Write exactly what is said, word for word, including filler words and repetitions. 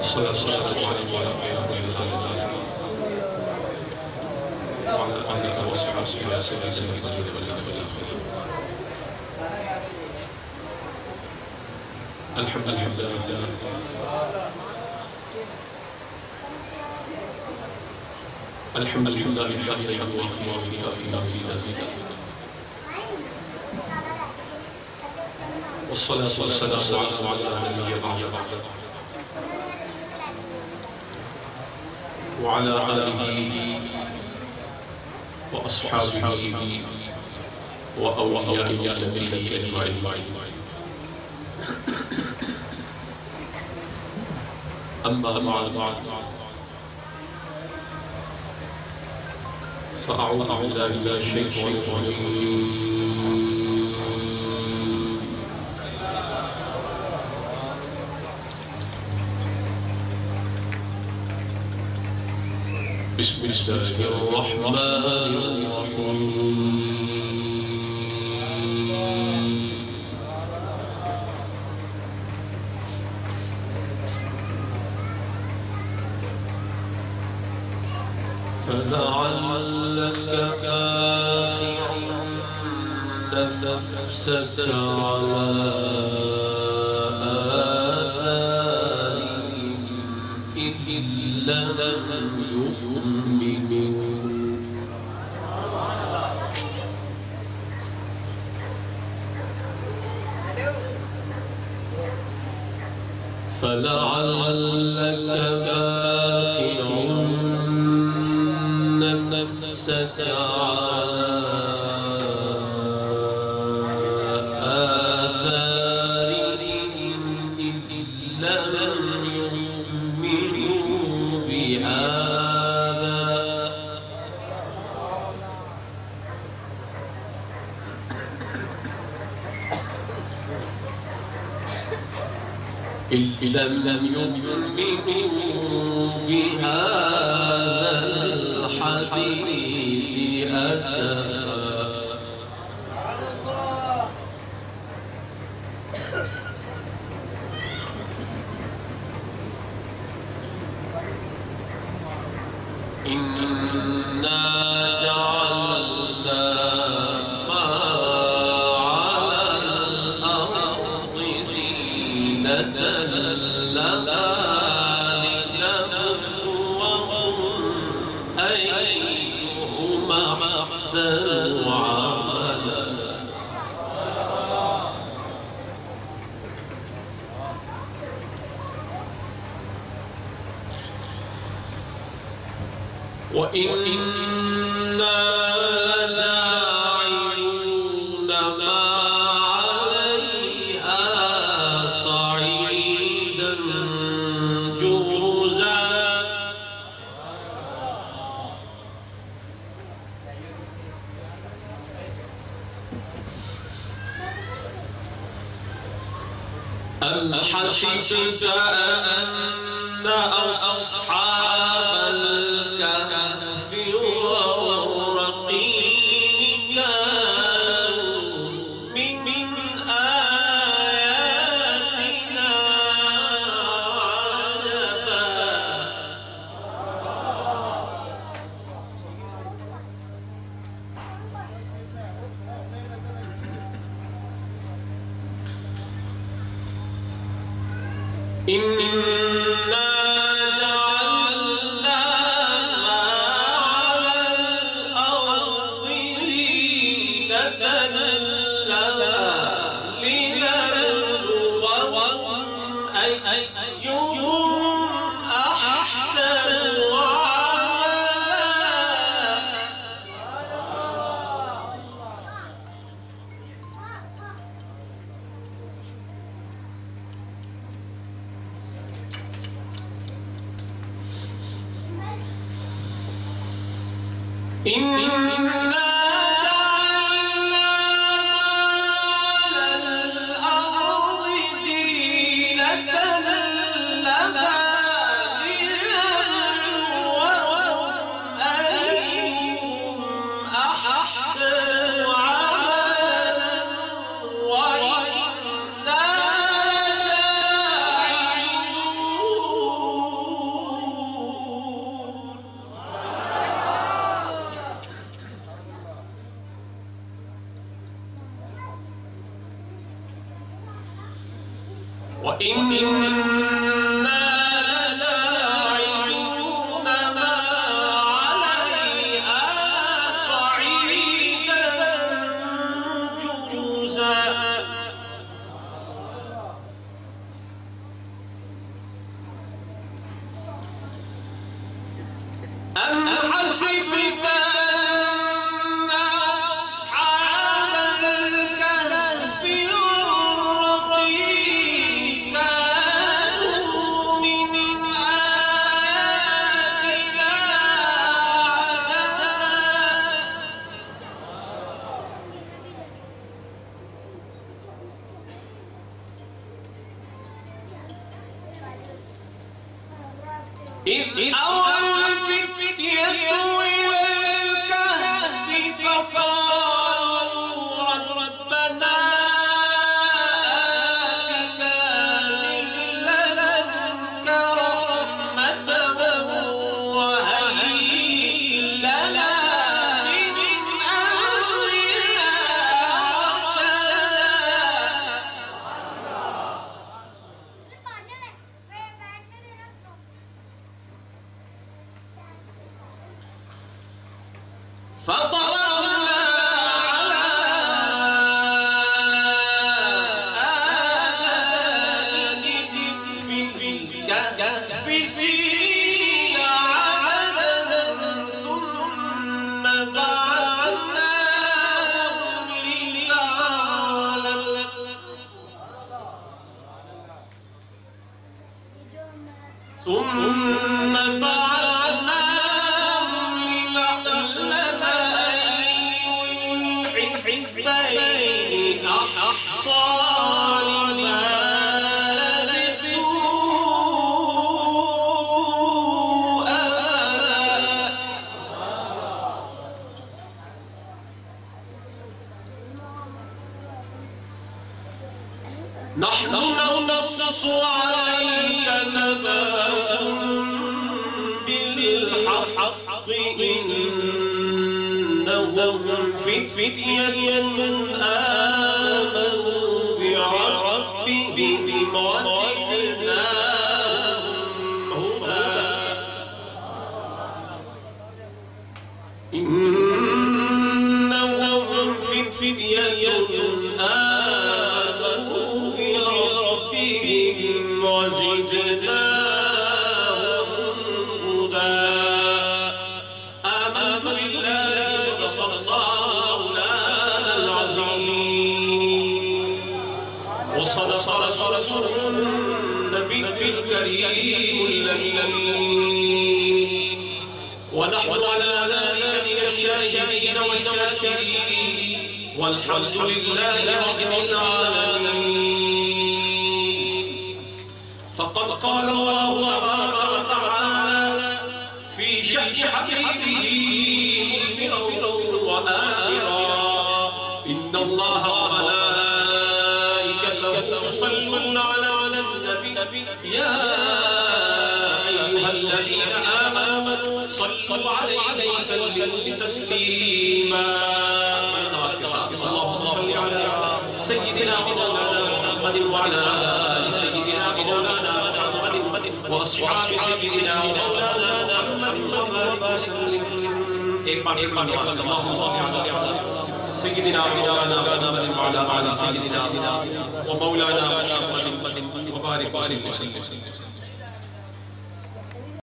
والصلاة والسلام على وعلى آله وصحبه يا سيدي الحمد لله. الحمد لله حمدا يوافي مزيدا، والصلاة والسلام على نبي بعد وعلى آله وأصحابه وأولياء الذين أجمعين. أما بعد فأعوذ بالله من الشيطان الرجيم. بسم الله الرحمن الرحيم. فلعلك باخع نفسك على آثارهم إن لم يؤمنوا فلعلك باخع نفسك على آثارهم إن لم يؤمنوا بهذا إن لم يؤمنوا بهذا الحديث أسفا. إنا جعلنا ما على الأرض زينة لها لنبلوهم أيهم أحسن عملا. وإنا لجاعلون ما عليها صعيدا جرزا. أم حسبت أن أصحاب الكهف والرقيم كانوا من آياتنا عجبا. إنا جعلنا ما على الأرض زينة لها لنبلوهم أيهم أحسن إنا جعلنا ما على الأرض زينة لها لنبلوهم أيهم أحسن عملا وإنا لجاعلون وإنا لجاعلون ما عليها صعيدا جرزا أم حسبت أن أصحاب الكهف والرقيم كانوا من آياتنا عجبا إذ أوى الفتية إلى الكهف فقالوا ربنا آتنا من لدنك رحمة وهيئ لنا من أمرنا رشدا فضربنا على آذانهم في الكهف سنين عددا ثم بعثناهم لنعلم ثم بعثناهم لنعلم أي الحزبين أحصى لما لبثوا أمدا نحن نقص عليك نبأهم بالحق إنهم فتية آمنوا بربهم وزدناهم هدى إنهم فتية آمنوا بربهم وزدناهم هدى آمنت بالله صدق الله العظيم وصدق رسوله النبي الكريم الأمين ونحن على ذلك من الشاهدين والشاكرين والحمد لله رب العالمين. فقد قال الله تبارك وتعالى في شأن حبيبه مؤمنا وآخرا إن الله وملائكته يصلون على النبي يا أيها الذين آمنوا صلوا عليه وسلموا تسليما. اللهم صل على سيدنا مولانا محمد وعلى آل سيدنا مولانا محمد وأصحاب سيدنا مولانا محمد وبارك وسلم. एक बार एक बार नमाज اللهم صل على سيدنا مولانا محمد وعلى آل سيدنا ومولانا محمد وبارك وسلم.